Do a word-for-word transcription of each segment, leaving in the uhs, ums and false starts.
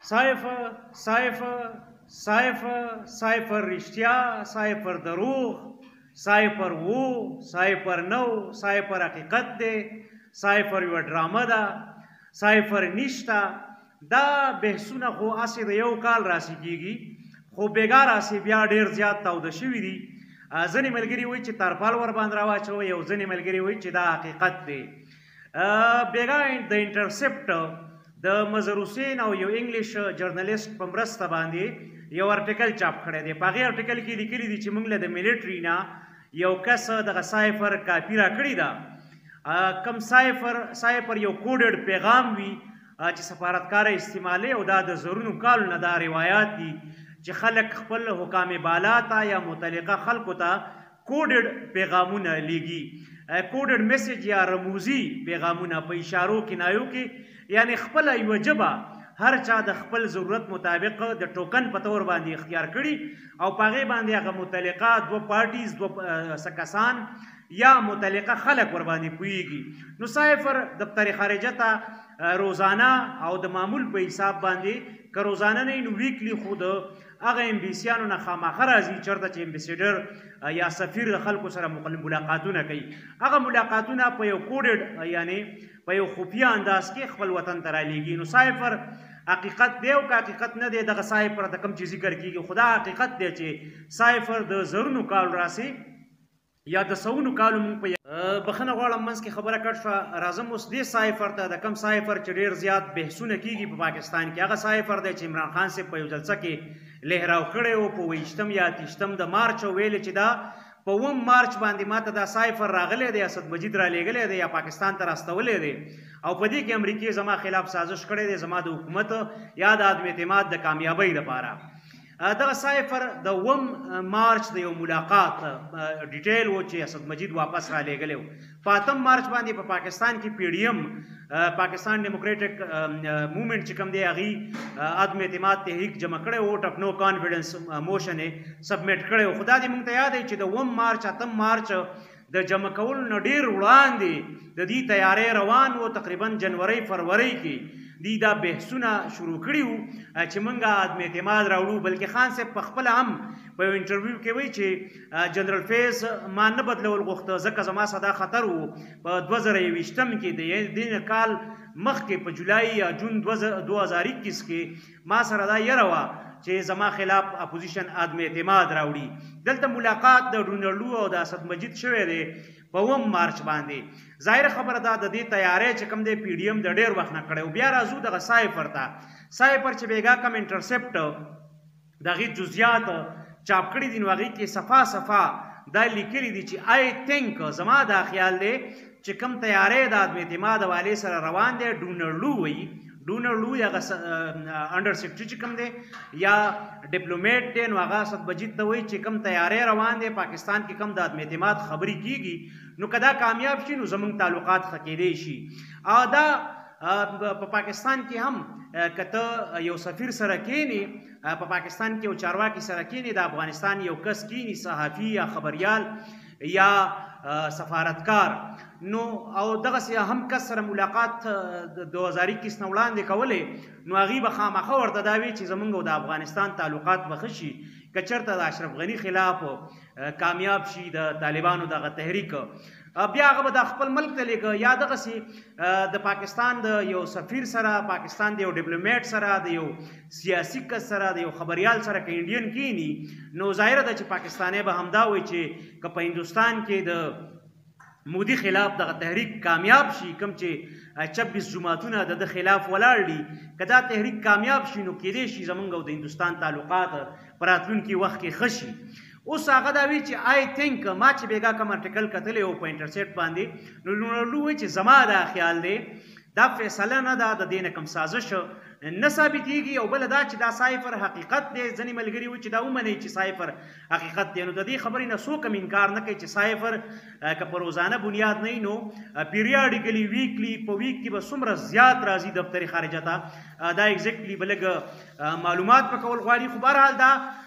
سایفر سایفر سایفر سایفر رښتیا، سایفر دروغ، سایفر وو، سایفر نو، سایفر حقیقت دی، سایفر یوه ډرامه ده، سایفر نشته. دا بحثونه خو هسې د یو کال راسې کېږي، خو بېګا راسې بیا ډېر زیات تاوده شوي دي. ځینې ملګري وایي چې تارپال ورباندې راواچوئ او ځینې ملګري وایي چې دا حقیقت دی. بېګا د انټرسپټ د مظهر حسین او یو انګلیش جرنلیست په مرسته باندې یو ارټیکل چاپ کړی دی. په هغې ارټیکل کې لیکلي دي چې موږ له د ملیټري نه یو کس دغه سایفر کاپي راکړې ده. کم سایفر سایفر یو کوډډ پیغام وي چې سفارتکاره استعمالوي، او دا د زرونو کالو نه دا روایات دي چې خلک خپل حکام بالا ته یا متعلقه خلکو ته کوډډ پیغامونه لیږي. کوډډ میسج یا رموزي پیغامونه په اشارو کنایو کې، یعنی خپل یوه ژبه هر چا د خپل ضرورت مطابق د ټوکن په طور باندې اختیار کړي او په هغې باندې هغه متعلقه دوه پارټیز دوه څه کسان یا متعلقه خلک ورباندې پوهېږي. نو سایفر دفتر خارجه ته روزانه او د معمول په حساب باندې که روزانه نه نو ویکلی خو د هغه امبیسیانو نه خامخا راځي چېرته چې امبیسیډر یا سفیر د خلکو سره ملاقاتونه کوي. هغه ملاقاتونه په یو کوډډ یعنی په یو خفیه انداز کې خپل وطن ته رالیږي. نو سایفر حقیقت دی او که حقیقت نه دی، دغه سایفر د کوم چې ذکر کېږي خو دا حقیقت دی چې سایفر د زرونو کالو راسې یا د سوونو کالو مونږ په بخښنه غواړم منځ کې خبره کټ شوه. راځم اوس دې سایفر ته، د کم سایفر چې ډېر زیات بحثونه کېږي په پاکستان کې. هغه سایفر دی چې عمران خان صاحب په یو جلسه کې لهراو کړی و په اوویشتم یا اتیشتم د مارچ، او ویلې چې دا په اووم مارچ باندې ماته دا سایفر راغلی دی، اسد مجید را لیږلی دی یا پاکستان ته راستولی دی، او په دې کې امریکې زما خلاف سازش کړی دی زما د حکومت یا د عدم اعتماد د کامیابۍ لپاره. دغه سایفر د اووم مارچ د یو ملاقات ډیټیل و چې اسد مجید واپس را لیږلی و. په اتم مارچ باندې په پاکستان کې پی ډي ایم پاکستان ډیموکریټک موومنټ چې کوم دی هغې عدم اعتماد تحریک جمع کړی و، ووټ اف نو کانفیډنس موشن یې سبمیټ کړی و. خو دا دې موږ ته یاد دی چې د اووم مارچ اتم مارچ د جمع کولو نه ډېر وړاندې د دې تیاری روان و. تقریبا جنورۍ فروری کې دی دا بحثونه شروع کړي وو چې موږ عدم اعتماد راوړو. بلکې خان صاحب په خپله هم په یو انټرویو کې وایي چې جنرال فیض ما نه بدلول غوښته ځکه زما سره دا خطر و په دوه زره یوویشتم کې د دې کال مخکې په جولای یا جون دوه هزار اکیس کې ما سره دا یره وه چې زما خلاف اپوزیشن عدم اعتماد راوړي. دلته ملاقات د ډونلډو او د اسد مجید شوی دی په اووم مارچ باندې. ظاهره خبره ده د دې تیاری چې کوم دی پی ډي ایم د ډېر وخت نه کړی. بیا راځو دغه سایفر ته. سایفر چې بېګا کوم انټرسپټ د هغې جزیات چاپ کړي دي نو هغې کې صفا صفا دا لیکلي دي چې آی تھنک زما دا خیال دی چې کوم تیاری د عدم اعتماد حوالې سره روان دی ډونلډو وایي ډونلډو یا انډر سیکرټري چې کوم دی یا ډیپلومیټ دی نو هغه اسد مجید ته وایي چې کوم تیاری روان دی پاکستان کې کوم د عدم اعتماد خبرې کېږي نو که دا کامیاب شي نو زموږ تعلقات ښه کېدی شي. او دا په پاکستان کې هم که ته یو سفیر سره کېنې، په پاکستان کې یو چارواکي سره کېنې، د افغانستان یو کس کېني صحافي یا خبریال یا سفارتکار، نو او دغسې هم کس سره ملاقات د دوه هزار اکیس نه وړاندې کولی نو هغوی به خامخا ورته دا وي چې زموږ او د افغانستان تعلقات به ښه شي. که چېرته د اشرف غني خلاف کامیاب شي د طالبانو دغه تحریک، بیا هغه به د خپل ملک ته لیږه یا دغسې د پاکستان د یو سفیر سره، پاکستان د یو ډیپلومیټ سره، د یو سیاسي کس سره، د یو خبریال سره که انډین کینی نو ظاهره ده چې پاکستانی به همدا وایي چې که په هندوستان کې د مودي خلاف دغه تحریک کامیاب شي، کوم چې چبیس جماعتونه د ده خلاف ولاړ دي، که دا تحریک کامیاب شي نو کیدای شي زموږ او د هندوستان تعلقات په راتلونکي وخت کې ښه شي. اوس هغه دا وایي چې آی تھنک ما چې بېګا کوم ارټیکل کتلی و په انټرسیټ باندې نو ډونلډو وایي چې زما دا خیال دی دا فیصله نه ده، د دې نه کوم سازش نه ثابتېږي. او بله دا چې دا سایفر حقیقت دی. ځینې ملګري وایي چې دا ومنئ چې سایفر حقیقت دی. نو د دې خبرې نه څوک هم انکار نه کوي چې سایفر که په روزانه بنیاد نه وي نو پیریاډیکلي ویکلي په ویک کې به څومره زیات راځي دفتر خارجه ته، دا ایگزیکټلي به لږ معلومات په کول غواړي. خو بهرحال دا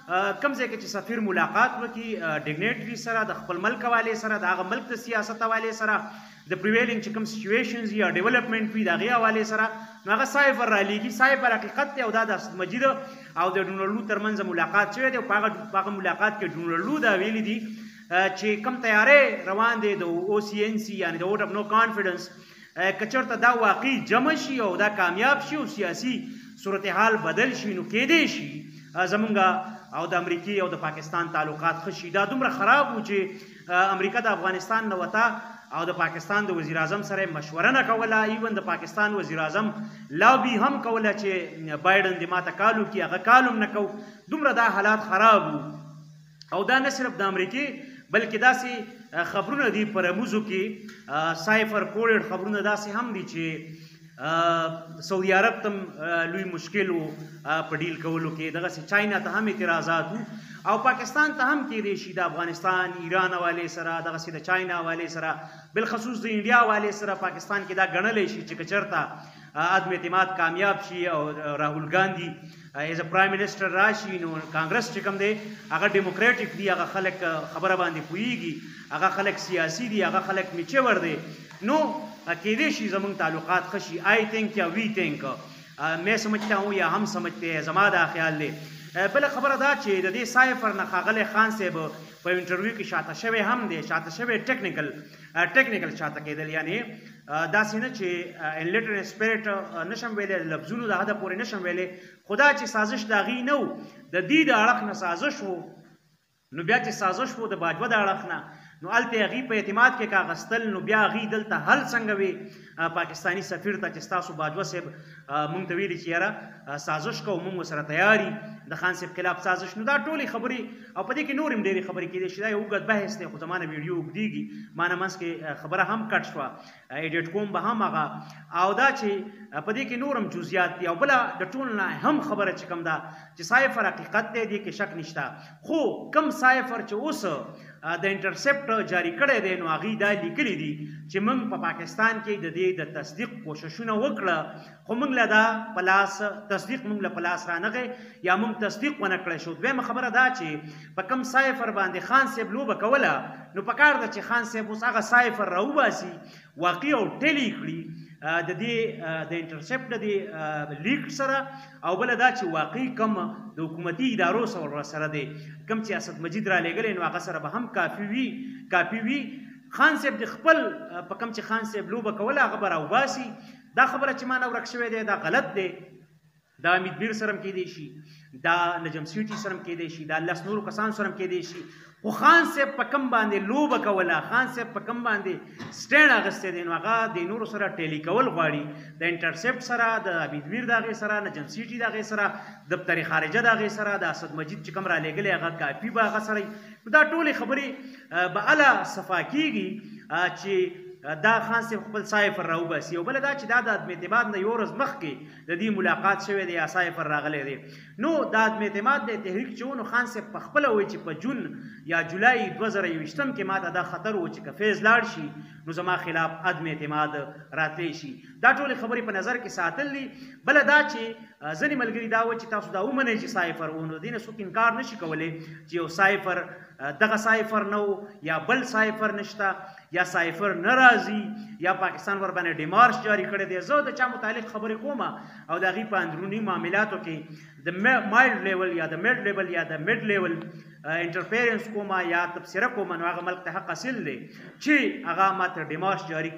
کوم ځای کې چې سفیر ملاقات وکړي ډیګنیټري سره د خپل ملک حوالې سره د هغه ملک د سیاست حوالې سره د پریویلینګ چې کوم سچویشنز یا ډیولپمنټ وي د هغې حوالې سره نو هغه سایفر رالیږي. سایفر حقیقت دی او دا د اسد مجید او د ډونالډ لو ترمنځ ملاقات شوی دی او په هغه ملاقات کې ډونالډ لو دا ویلي دي چې کوم تیارې روان دی د او سی این سی یعنې د ووټ اف نو کانفیډنس که چېرته دا واقعي جمع شي او دا کامیاب شي او سیاسي صورتحال بدل شي نو کیدی شي زمونږ او د امریکې او د پاکستان تعلقات ښه شي. دا دومره خراب و چې امریکا د افغانستان نه وته او د پاکستان د وزیر اعظم سره مشوره نه کوله. ایون د پاکستان وزیر اعظم لابي هم کوله چې بایډن د ماته کالو کې هغه کالم نه کو. دومره دا حالات خراب وو او دا نه صرف د امریکې بلکې داسې خبرونه دي په رموزو کې سایفر کوډډ خبرونه داسې هم دي چې سعودي عرب ته لوی مشکل و په ډیل کولو کې، دغسې چاینا ته هم اعتراضات وو او پاکستان ته هم کېدی شي د افغانستان ایران حوالې سره دغسې د چاینا حوالې سره بالخصوص د انډیا حوالې سره پاکستان کې دا ګڼلی شي چې که چېرته عدم اعتماد کامیاب شي او راهول ګاندي ایز ا پرایم منسټر راشي نو کانګرس چې کوم دی هغه ډیموکریټک دی، هغه خلک خبره باندې پوهیږي، هغه خلک سیاسي دي، هغه خلک میچور دی، نو کېدی شي زموږ تعلقات ښه شي. آی تھنک یا وی تھنک میں سمجھتا ہوں یا ہم سمجھتے ہیں، زما دا خیال دی. بله خبره دا چې د دې سایفر نه ښاغلی خان صاحب په انټرویو کې شاته شوی هم دی، شاته شوی ټیکنیکل ټیکنیکل شاته کېدل، یعنې داسې نه چې ان لیټر اسپیرټ نشم ویلی، لفظونو د حده پورې نشم ویلی، خو دا چې سازش د هغې نه و، د دې د اړخ نه سازش و، نو بیا چې سازش و د باجوه د اړخ نه، نو هلته هغې په اعتماد کې که اخیستل، نو بیا هغې دلته حل څنګه وي پاکستاني سفیر ته چې ستاسو باجوه صاحب مونږ ته ویلي چې یاره سازش کوو، مونږ ورسره تیار یو د خان صاحب خلاف سازش. نو دا ټولې خبرې او په دې کې نور هم ډېرې خبرې کېدای شي، دا یو اوږد بحث دی خو زما نه ویډیو اوږدېږي، ما نه منځ کې خبره هم کټ شوه، ایډیټ کوم به هم هغه، او دا چې په دې کې نور هم جزیات دي. او بله د ټول نه هم خبره چې کوم ده چې سایفر حقیقت دی، دې کې شک نشته، خو کوم سایفر چې اوس د انټرسپټ جاری کړی دی نو هغې دا لیکلي دي چې موږ په پاکستان کې د دې د تصدیق کوششونه وکړه، خو موږ له دا په لاس تصدیق موږ له په لاس رانغی یا موږ تصدیق ونه کړی شو. دویمه خبره دا چې په کوم سایفر باندې خان صاحب لوبه کوله، نو پکار ده چې خان صاحب اوس هغه سایفر راوباسي، واقعي او ټیلی کړي د دې د انټرسپټ د دې لیک سره، او بله دا چې واقعي کم د حکومتي ادارو سره دی، کم چې اسد مجید را لېږلی نو هغه سره به هم کافي وي کافي وي خان صاحب د خپل په کم چې خان صاحب لوبه کوله هغه به راوباسي. دا خبره چې ما نه ورک شوی دی دا غلط دی، دا امید بیر سره هم کېدی شي، دا نجم سیټي سره هم کېدی شي، دا لس نورو کسانو سره هم کېدی شي، خو خان صاحب په کم باندې لوبه کوله، خان صاحب په کم باندې سټینډ اخیستی دی، نو هغه د نورو سره ټیلی کول غواړي، د انټرسپټ سره، د امید بیر د هغې سره، نجم سیټي د هغې سره، دفتر خارجه د هغې سره، د اسد مجید چې کوم را لېږلی هغه کافي به هغه سره. دا ټولې خبرې به هله صفا کېږي چې دا خان صاحب خپل سایفر راوباسي. او بله دا چې دا د عدم اعتماد نه یو ورځ مخکې د دې ملاقات شوی دی یا سایفر راغلی دی، نو دا عدم اعتماد د تحریک چې و نو خان صاحب په خپله وایي چې په جون یا جولای دوه زره یوویشتم کې ماته دا خطر و چې که فیض لاړ شي نو زما خلاف عدم اعتماد راتلی شي. دا ټولې خبرې په نظر کې ساتل دي. بله دا چې ځینې ملګري دا وایي چې تاسو دا ومنئ چې سایفر و، نو دې نه څوک انکار نشي کولی چې یو سایفر دغه سایفر نه و یا بل سایفر نشته یا سایفر نه راځي یا پاکستان ور باندې ډیمارش جاری کړی دی. زه د چا متعلق خبرې کوم او د هغې په اندروني معاملاتو کې د مایلډ لیول یا د میډ لیول یا د میډ لیول انټرفیرنس کوم یا تبصره کوم، نو هغه ملک ته حق حاصل دی چې هغه ماته ډیمارش جاری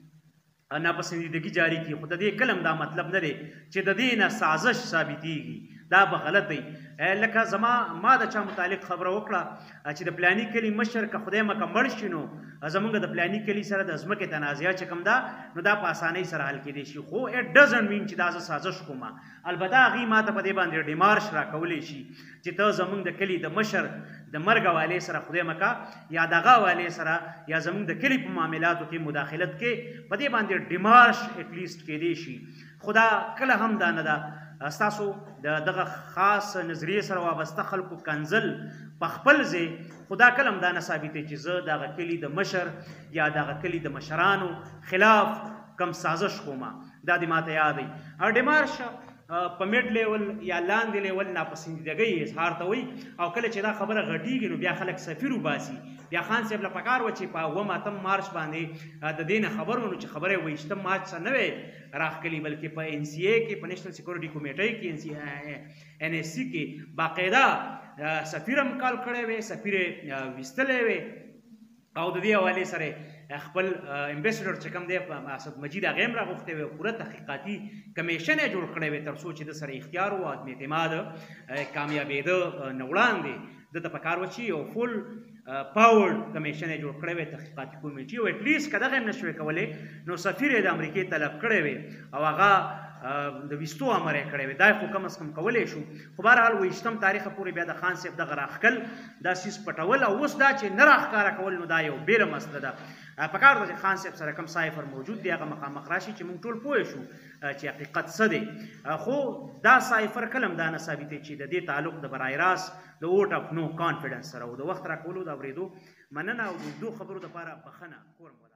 کړي، ناپسندیدګي جاری کړي، خو د دې کلم دا مطلب نه دی چې د دې نه سازش ثابتېږي، دا به غلط دی. لکه زما ما د چا متعلق خبره وکړه چې د پلاني کلي مشر که خدای مکه مړ شي نو زمونږ د پلاني کلي سره د ځمکې تنازعه چې کوم ده نو دا په اسانۍ سره حل کېدی شي، خو اټ ډزنټ مین چې دا زه سازش کوم. البته هغې ما ته په دې باندې ډیمارش راکولی شي چې ته زمونږ د کلي د مشر د مرګ حوالې سره خدای مکه یا د هغه حوالې سره یا زمونږ د کلي په معاملاتو کې مداخلت کې په دې باندې ډیمارش اټلیسټ کېدی شي. خو دا کله هم دا نه ده ستاسو د دغه خاص نظریې سره وابسته خلکو کنزل په خپل ځای، خو دا کله هم دا نه ثابتوي چې زه د هغه کلي د مشر یا د هغه کلي د مشرانو خلاف کم سازش کوم. دا دې ماته یاد وي. ډیمارش په میډ لیول یا لاندې لیول ناپسندیدګۍ اظهار ته وایي او کله چې دا خبره غټیږي نو بیا خلک سفیر وباسي. بیا خان صاحب له پکار و چې په اووم اتم مارچ باندې د دې نه خبر ونو چې خبره اوویشتم مارچ څخه نه وی راخکلي بلکې په ان سی اے کې په نیشنل سیکورټي کمیټۍ کې ان سی ان ایس سی کې باقاعده سفیر هم کال کړی وی، سفیر یې ویستلی وی او د دې حوالې سره خپل امبیسډر چې کوم دی اسد مجید هغه هم راغوښتی وی او پوره تحقیقاتي کمیشن یې جوړ کړی وی تر څو چې د سره اختیار و عدم اعتماد کامیابېده نه وړاندې ده ته پکار و چې یو فل پاورډ کمیشن یې جوړ کړی وی تحقیقاتي کمیټې او اټلیسټ که دغه هم نه شوی کولی نو سفیر یې د امریکې طلب کړی وی او هغه د ویستو امر یې کړی وی. دا خو کم از کم کولی شو خو بهرحال اوویشتم تاریخه پورې بیا د خان صاحب دغه راښکل دا سیس پټول او اوس دا چې نه راښکاره کول نو دا یو بیله مسله ده. پکار ده چې خان صاحب سره کوم سایفر موجود دی هغه مخامخ راشي چې موږ ټول پوه شو چې حقیقت څه دی. خو دا سایفر کله هم دا نه ثابتوي چې د دې تعلق د برای راست د ووټ اف نو کانفیډنس سره و. د وخت راکولو د اورېدو مننه او د اوږدو خبرو دپاره بخښنه کوم.